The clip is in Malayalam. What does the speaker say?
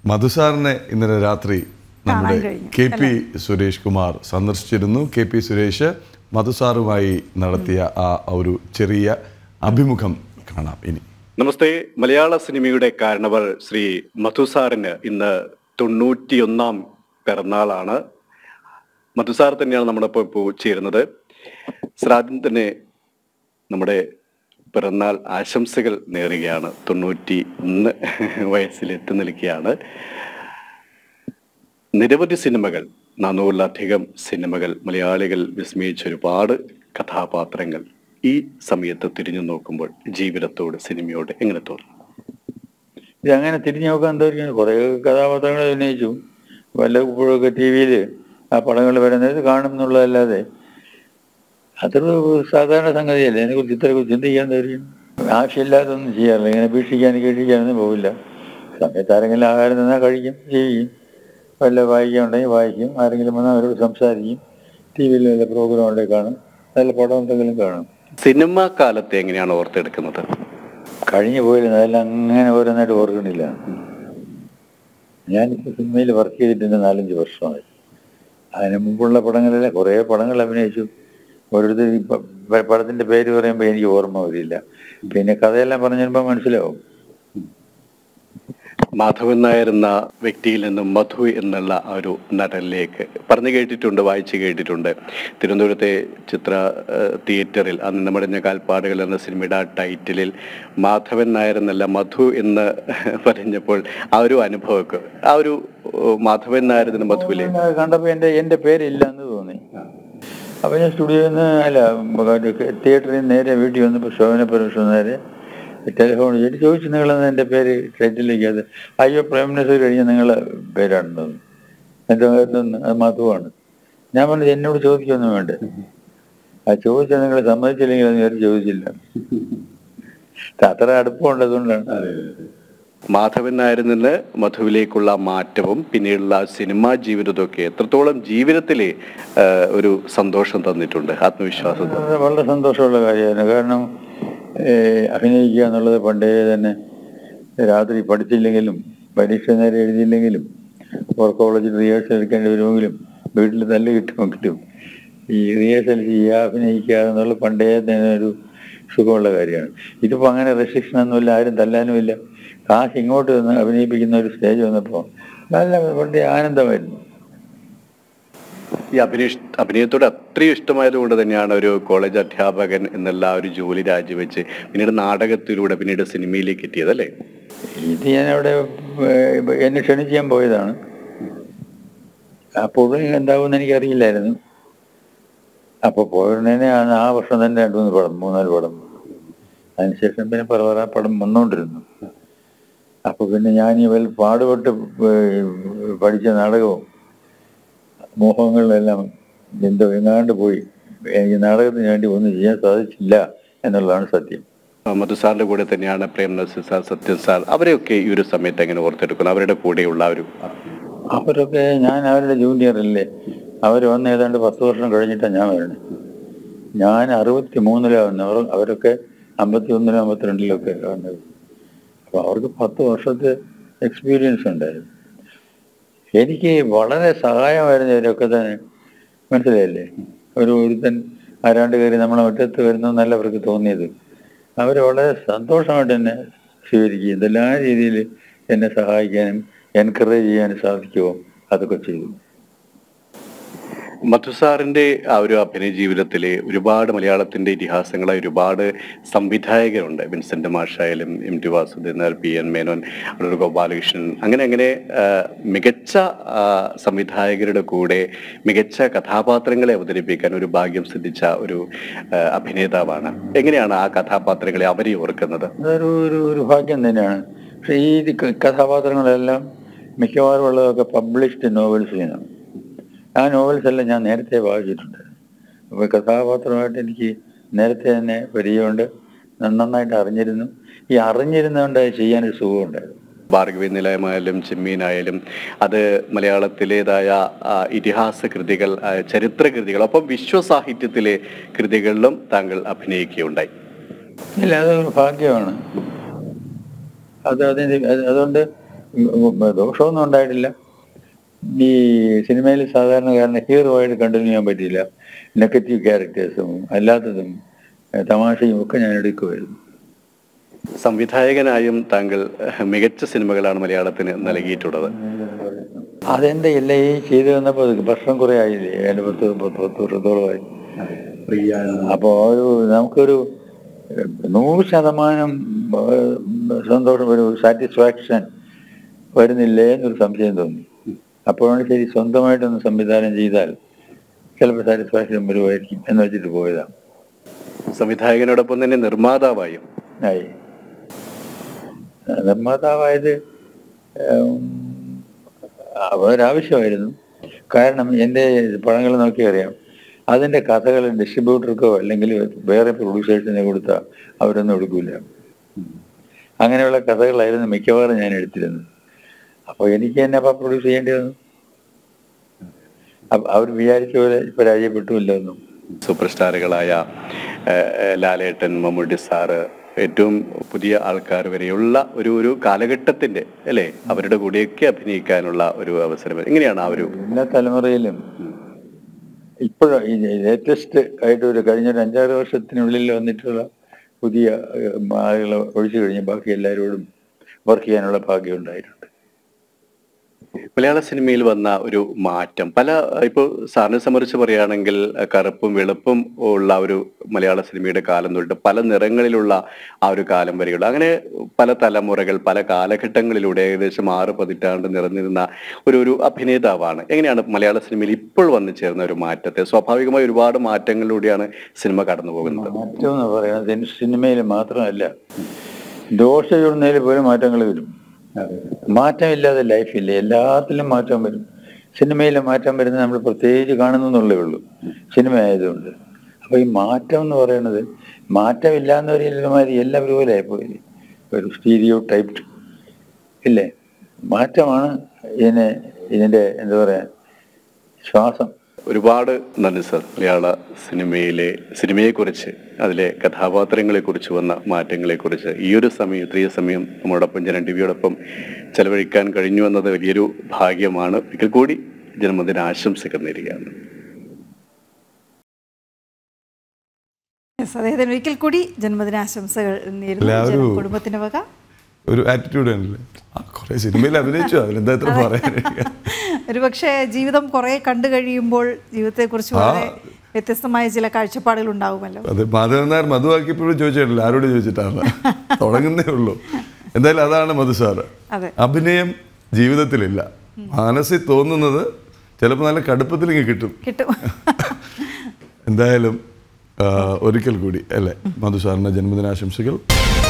മധുസാറിനെ ഇന്നലെ രാത്രി നമ്മുടെ KP സുരേഷ് കുമാർ സന്ദർശിച്ചിരുന്നു. KP സുരേഷ് മധുസാറുമായി നടത്തിയ ആ ഒരു ചെറിയ അഭിമുഖം കാണാം ഇനി. നമസ്തേ. മലയാള സിനിമയുടെ കാരണവർ ശ്രീ മധുസാറിന് ഇന്ന് 91 പിറന്നാളാണ്. മധുസാർ തന്നെയാണ് നമ്മളൊപ്പം ഇപ്പോൾ ചേരുന്നത്. ആദ്യം തന്നെ നമ്മുടെ പിറന്നാൾ ആശംസകൾ നേരുകയാണ്. 91 വയസ്സിലെത്തി നിൽക്കുകയാണ്. നിരവധി സിനിമകൾ, 400-ലധികം സിനിമകൾ, മലയാളികൾ വിസ്മയിച്ച ഒരുപാട് കഥാപാത്രങ്ങൾ. ഈ സമയത്ത് തിരിഞ്ഞു നോക്കുമ്പോൾ ജീവിതത്തോട്, സിനിമയോട് എങ്ങനെ തോന്നുന്നു? ഇതങ്ങനെ തിരിഞ്ഞു നോക്കാൻ എന്തായിരിക്കും, കുറേ കഥാപാത്രങ്ങൾ അഭിനയിച്ചു. വല്ലപ്പോഴൊക്കെ TV-യിൽ ആ പടങ്ങൾ വരുന്നത് കാണും എന്നുള്ളതല്ലാതെ അതൊരു സാധാരണ സംഗതിയല്ലേ. അതിനെക്കുറിച്ച് ഇത്രയൊക്കെ ചിന്തിക്കാൻ എന്തായിരിക്കും? ആവശ്യമില്ലാതൊന്നും ചെയ്യാറില്ല. ഇങ്ങനെ ഭീഷിക്കാനും കേൾപ്പിക്കാനൊന്നും പോവില്ല. സമയത്ത് ആരെങ്കിലും ആഹാരം തന്നാൽ കഴിക്കും, ജീവിക്കും. വല്ല വായിക്കാനുണ്ടെങ്കിൽ വായിക്കും. ആരെങ്കിലും വന്നാൽ അവരോട് സംസാരിക്കും. TV-യിൽ വല്ല പ്രോഗ്രാം ഉണ്ടെങ്കിൽ കാണും. നല്ല പടം എന്തെങ്കിലും കാണും. സിനിമ കാലത്തെ എങ്ങനെയാണ് ഓർത്തെടുക്കുന്നത്? കഴിഞ്ഞു പോയില്ല, അതെല്ലാം അങ്ങനെ ഓരോന്നായിട്ട് ഓർക്കണില്ല. ഞാനിപ്പോൾ സിനിമയിൽ വർക്ക് ചെയ്തിട്ടുണ്ട് 4-5 വർഷമായി. അതിന് മുമ്പുള്ള പടങ്ങളിലെ കുറേ പടങ്ങൾ അഭിനയിച്ചു. ഓരോരുത്തർ പടത്തിൻ്റെ പേര് പറയുമ്പോൾ എനിക്ക് ഓർമ്മ വരില്ല. പിന്നെ കഥയെല്ലാം പറഞ്ഞു തരുമ്പോൾ മനസ്സിലാവും. മാധവൻ നായർ എന്ന വ്യക്തിയിൽ നിന്നും മധു എന്നുള്ള ആ ഒരു നടനിലേക്ക് പറഞ്ഞു കേട്ടിട്ടുണ്ട്, വായിച്ചു കേട്ടിട്ടുണ്ട്. തിരുവനന്തപുരത്തെ ചിത്ര തിയേറ്ററിൽ അന്ന് നമ്മുടെ കാൽപ്പാടുകൾ എന്ന സിനിമയുടെ ആ ടൈറ്റിലിൽ മാധവൻ നായർ എന്നല്ല മധു എന്ന് പറഞ്ഞപ്പോൾ ആ ഒരു അനുഭവമൊക്കെ, ആ ഒരു മാധവൻ നായർ എന്ന മധുവിലെ കണ്ടപ്പോൾ എൻ്റെ പേരില്ല എന്ന് തോന്നി. അപ്പോൾ ഞാൻ സ്റ്റുഡിയോയിൽ നിന്ന് തിയേറ്ററിൽ നിന്ന് നേരെ വീട്ടിൽ വന്നപ്പോൾ ശോഭന പരമേശ്വരൻ നേരെ ടെലിഫോൺ ചെയ്തിട്ട് ചോദിച്ചു, നിങ്ങളെന്ന് എൻ്റെ പേര് ടൈറ്റിലേക്ക് അത് അയ്യോ പ്രേംനസൂർ കഴിഞ്ഞ് നിങ്ങളെ പേരാണെന്ന്. എൻ്റെ അത് മധുവാണ്. ഞാൻ പറഞ്ഞത് എന്നോട് ചോദിക്കൊന്നും വേണ്ട. ആ ചോദിച്ചാൽ നിങ്ങൾ സമ്മതിച്ചില്ലെങ്കിൽ അത് വേറെ ചോദിച്ചില്ല. അത്ര അടുപ്പമുണ്ട്, അതുകൊണ്ടാണ്. മാധവൻ നായരിൽ നിന്ന് മധുവിലേക്കുള്ള മാറ്റവും പിന്നീടുള്ള സിനിമാ ജീവിതമൊക്കെ എത്രത്തോളം ജീവിതത്തിലെ ഒരു സന്തോഷം തന്നിട്ടുണ്ട്, ആത്മവിശ്വാസം? വളരെ സന്തോഷമുള്ള കാര്യമാണ്. കാരണം അഭിനയിക്കുക എന്നുള്ളത് പണ്ടേ തന്നെ രാത്രി പഠിച്ചില്ലെങ്കിലും പരീക്ഷ നേരെ എഴുതിയില്ലെങ്കിലും കോളേജിൽ റിഹേഴ്സൽ എടുക്കേണ്ടി വരുമെങ്കിലും വീട്ടിൽ തല്ല് കിട്ടുമെങ്കിലും ഈ റിഹേഴ്സൽ ചെയ്യുക, അഭിനയിക്കുക എന്നുള്ള പണ്ടേ തന്നെ ഒരു സുഖമുള്ള കാര്യമാണ്. ഇതിപ്പോൾ അങ്ങനെ റെസ്ട്രിക്ഷനൊന്നുമില്ല, ആരും തല്ലാനുമില്ല. കാശ് ഇങ്ങോട്ട് നിന്ന് അഭിനയിപ്പിക്കുന്ന ഒരു സ്റ്റേജ് വന്നപ്പോൾ നല്ല പണ്ടേ ആനന്ദമായിരുന്നു. ഈ അഭിനയത്തോട് അത്രയും ഇഷ്ടമായത് കൊണ്ട് തന്നെയാണ് ഒരു കോളേജ് അധ്യാപകൻ എന്നുള്ള ഒരു ജോലി രാജിവെച്ച് പിന്നീട് നാടകത്തിലൂടെ പിന്നീട് സിനിമയിലേക്ക് എത്തിയത്, അല്ലേ? ഇത് ഞാൻ അവിടെ എന്നെ ക്ഷണിച്ച് ഞാൻ പോയതാണ്. അപ്പോൾ എന്താവുമെന്ന് എനിക്കറിയില്ലായിരുന്നു. അപ്പോൾ പോയതിനെ ആ വർഷം തന്നെ 2-3 പടം, 3-4 പടം. അതിനുശേഷം പിന്നെ പല പടം വന്നുകൊണ്ടിരുന്നു. അപ്പോൾ പിന്നെ ഞാൻ പാടുപെട്ട് പഠിച്ച നാടകവും മോഹങ്ങളിലെല്ലാം എങ്ങാണ്ട് പോയി. എനിക്ക് നാടകത്തിന് വേണ്ടി ഒന്നും ചെയ്യാൻ സാധിച്ചില്ല എന്നുള്ളതാണ് സത്യം. മധു സാറിന്റെ കൂടെ തന്നെയാണ് പ്രേംനസീർ സാർ, സത്യൻ സാർ, അവരെയൊക്കെ ഈ ഒരു സമയത്ത് എങ്ങനെ ഓർത്തെടുക്കുന്നു? അവരുടെ കൂടെയുള്ള അവരൊക്കെ ഞാൻ അവരുടെ ജൂനിയറല്ലേ. അവർ വന്ന് ഏതാണ്ട് 10 വർഷം കഴിഞ്ഞിട്ടാണ് ഞാൻ വരണേ. ഞാൻ 63-ലാണ് വന്നത്. അവരൊക്കെ 51-ലും 52-ലൊക്കെ വന്നത്. അപ്പോൾ അവർക്ക് 10 വർഷത്തെ എക്സ്പീരിയൻസ് ഉണ്ടായിരുന്നു. എനിക്ക് വളരെ സഹായമായിരുന്നു ഇവരൊക്കെ തന്നെ. മനസ്സിലായില്ലേ? ഒരുത്തൻ ആരാണ്ട് കയറി നമ്മളെ മുറ്റത്ത് വരുന്നതെന്നല്ല അവർക്ക് തോന്നിയത്. അവർ വളരെ സന്തോഷമായിട്ട് എന്നെ സ്വീകരിക്കുകയും ഇതെല്ലാ രീതിയിൽ എന്നെ സഹായിക്കാനും എൻകറേജ് ചെയ്യാനും സാധിക്കുമോ അതൊക്കെ ചെയ്തു. മധുസാറിന്റെ ആ ഒരു അഭിനയ ജീവിതത്തിലെ ഒരുപാട് മലയാളത്തിന്റെ ഇതിഹാസങ്ങളായ ഒരുപാട് സംവിധായകരുണ്ട്. വിൻസെന്റ് മാഷായാലും, MT വാസുദേവൻ നായർ, PN മേനോൻ, അടൂർ ഗോപാലകൃഷ്ണൻ, അങ്ങനെ മികച്ച സംവിധായകരുടെ കൂടെ മികച്ച കഥാപാത്രങ്ങളെ അവതരിപ്പിക്കാൻ ഒരു ഭാഗ്യം സിദ്ധിച്ച ഒരു അഭിനേതാവാണ്. എങ്ങനെയാണ് ആ കഥാപാത്രങ്ങളെ അവരെ ഓർക്കുന്നത്? അതൊരു ഭാഗ്യം തന്നെയാണ്. പക്ഷേ ഈ കഥാപാത്രങ്ങളെല്ലാം മിക്കവാറും ഉള്ളതൊക്കെ പബ്ലിഷ്ഡ് നോവൽസിലാണ്. ആ നോവൽസ് എല്ലാം ഞാൻ നേരത്തെ വായിച്ചിട്ടുണ്ടായിരുന്നു. അപ്പോൾ കഥാപാത്രമായിട്ട് എനിക്ക് നേരത്തെ തന്നെ പരിചയമുണ്ട്, നന്നായിട്ട് അറിഞ്ഞിരുന്നു. ഈ അറിഞ്ഞിരുന്നുകൊണ്ട് ചെയ്യാനൊരു സുഖമുണ്ടായിരുന്നു. ഭാർഗവി നിലയമായാലും ചെമ്മീനായാലും അത് മലയാളത്തിലേതായ ഇതിഹാസ കൃതികൾ, ചരിത്ര കൃതികൾ, ഒപ്പം വിശ്വസാഹിത്യത്തിലെ കൃതികളിലും താങ്കൾ അഭിനയിക്കുകയുണ്ടായി. ഇല്ല, അതൊരു ഭാഗ്യമാണ്. അതുകൊണ്ട് ദോഷമൊന്നും ഉണ്ടായിട്ടില്ല. ഈ സിനിമയിൽ സാധാരണക്കാരനെ ഹീറോ ആയിട്ട് കണ്ടിന്യൂ ചെയ്യാൻ പറ്റിയില്ല. നെഗറ്റീവ് ക്യാരക്ടേഴ്സും അല്ലാത്തതും തമാശയും ഒക്കെ ഞാൻ എടുക്കുമായിരുന്നു. സംവിധായകനായും താങ്കൾ മികച്ച സിനിമകളാണ് മലയാളത്തിന് നൽകിയിട്ടുള്ളത്. അതെന്റെ എല്ലാം ഈ ചെയ്തു വന്നപ്പോൾ വർഷം കുറെ ആയില്ലേ, അതിന്റെ 10 വർഷത്തോളമായി. അപ്പോൾ നമുക്കൊരു 100% സന്തോഷം, ഒരു സാറ്റിസ്ഫാക്ഷൻ വരുന്നില്ലേ എന്നൊരു സംശയം തോന്നി. അപ്പോഴാണ് ശരി, സ്വന്തമായിട്ടൊന്ന് സംവിധാനം ചെയ്താൽ ചിലപ്പോൾ സാറ്റിസ്ഫാക്ഷൻ വരുമായിരിക്കും എന്ന് വെച്ചിട്ട് പോയതാണ്. സംവിധായകനോടൊപ്പം തന്നെ നിർമ്മാതാവായും ആയി. നിർമ്മാതാവായത് ഒരാവശ്യമായിരുന്നു. കാരണം എൻ്റെ പടങ്ങൾ നോക്കി അറിയാം, അതിൻ്റെ കഥകൾ ഡിസ്ട്രിബ്യൂട്ടർക്കോ അല്ലെങ്കിൽ വേറെ പ്രൊഡ്യൂസേഴ്സിനെ കൊടുത്താൽ അവരൊന്നും എടുക്കില്ല. അങ്ങനെയുള്ള കഥകളായിരുന്നു മിക്കവാറും ഞാൻ എടുത്തിരുന്നത്. അപ്പോൾ എനിക്ക് തന്നെ അപ്പം പ്രൊഡ്യൂസ് ചെയ്യേണ്ടി വന്നു. അവർ വിചാരിച്ച പോലെ പരാജയപ്പെട്ടുമില്ല ഒന്നും. സൂപ്പർ സ്റ്റാറുകളായ ലാലേട്ടൻ, മമ്മൂട്ടി സാറ്, ഏറ്റവും പുതിയ ആൾക്കാർ വരെയുള്ള ഒരു കാലഘട്ടത്തിന്റെ അല്ലേ, അവരുടെ കൂടെയൊക്കെ അഭിനയിക്കാനുള്ള ഒരു അവസരം എങ്ങനെയാണ് ആ ഒരു എല്ലാ തലമുറയിലും ഇപ്പോഴും ഈ ലേറ്റസ്റ്റ് ആയിട്ട് കഴിഞ്ഞ 5-6 വർഷത്തിനുള്ളിൽ വന്നിട്ടുള്ള പുതിയ ആളുകളെ ഒഴിച്ചു കഴിഞ്ഞ് ബാക്കി എല്ലാവരോടും വർക്ക് ചെയ്യാനുള്ള ഭാഗ്യം ഉണ്ടായിട്ടുണ്ട്. മലയാള സിനിമയിൽ വന്ന ഒരു മാറ്റം ഇപ്പോൾ സാറിനെ സംബന്ധിച്ച് പറയുകയാണെങ്കിൽ കറുപ്പും വെളുപ്പും ഉള്ള ഒരു മലയാള സിനിമയുടെ കാലം തൊട്ട് പല നിറങ്ങളിലുള്ള ആ ഒരു കാലം വരെയുള്ള അങ്ങനെ പല തലമുറകൾ പല കാലഘട്ടങ്ങളിലൂടെ ഏകദേശം 6 പതിറ്റാണ്ട് നിറഞ്ഞിരുന്ന ഒരു അഭിനേതാവാണ്. എങ്ങനെയാണ് മലയാള സിനിമയിൽ ഇപ്പോൾ വന്നു ചേർന്ന ഒരു മാറ്റത്തെ? സ്വാഭാവികമായി ഒരുപാട് മാറ്റങ്ങളിലൂടെയാണ് സിനിമ കടന്നു പോകുന്നത്. മാറ്റം എന്ന് പറയുന്നത് സിനിമയിൽ മാത്രമല്ല, ദോഷയുന്നതിൽ പോലും മാറ്റങ്ങൾ വരും. മാറ്റമില്ലാതെ ലൈഫില്ല, എല്ലാത്തിലും മാറ്റം വരും. സിനിമയിലെ മാറ്റം വരുന്നത് നമ്മൾ പ്രത്യേകിച്ച് കാണുന്നേ ഉള്ളൂ, സിനിമ ആയതുകൊണ്ട്. അപ്പോൾ ഈ മാറ്റം എന്ന് പറയുന്നത് മാറ്റമില്ലാന്നവരെല്ലാമാതിരി എല്ലാവരും പോലെ ആയിപ്പോയി, ഒരു സ്റ്റീരിയോ ടൈപ്ഡ് ഇല്ലേ. മാറ്റമാണ് ഇതിൻ്റെ എന്താ പറയുക, ശ്വാസം. ഒരുപാട് നന്ദി സർ. മലയാള സിനിമയെക്കുറിച്ച്, അതിലെ കഥാപാത്രങ്ങളെക്കുറിച്ച് വന്ന മാറ്റങ്ങളെക്കുറിച്ച് ഈ ഒരു സമയം, ഇത്രയും സമയം നമ്മോടൊപ്പം ജനം ടിവിയോടൊപ്പം ചെലവഴിക്കാൻ കഴിഞ്ഞു എന്നത് വലിയൊരു ഭാഗ്യമാണ്. ഒരിക്കൽ കൂടി ജന്മദിന ആശംസകൾ നേരുകയാണ്. അദ്ദേഹത്തിന് ഒരിക്കൽ കൂടി ജന്മദിനാശംസകൾ നേരുന്നു കുടുംബത്തിന്റെ വക. ഒരു ആറ്റിറ്റ്യൂഡ് ആണല്ലേ, കുറെ സിനിമയിൽ അഭിനയിച്ചു, അവരെന്താ ഇത്ര പറയാൻ. ഒരു പക്ഷേ ജീവിതം കുറെ കണ്ടു കഴിയുമ്പോൾ ജീവിതത്തെക്കുറിച്ച് വളരെ വ്യത്യസ്തമായ ചില കാഴ്ചപ്പാടുകൾ ഉണ്ടാവുമല്ലോ. അതെ, മാധവൻ നായർ മധുവാക്കിയപ്പോഴും ചോദിച്ചിട്ടില്ല, ആരോട് ചോദിച്ചിട്ടാണ്, തുടങ്ങുന്നേ ഉള്ളൂ. എന്തായാലും അതാണ് മധു സാറ്. അഭിനയം ജീവിതത്തിലില്ല, മനസ്സിൽ തോന്നുന്നത് ചിലപ്പോൾ നല്ല കടുപ്പത്തിലേക്ക് കിട്ടും. എന്തായാലും ഒരിക്കൽ കൂടി അല്ലേ മധു സാറിൻ്റെ ജന്മദിനാശംസകൾ.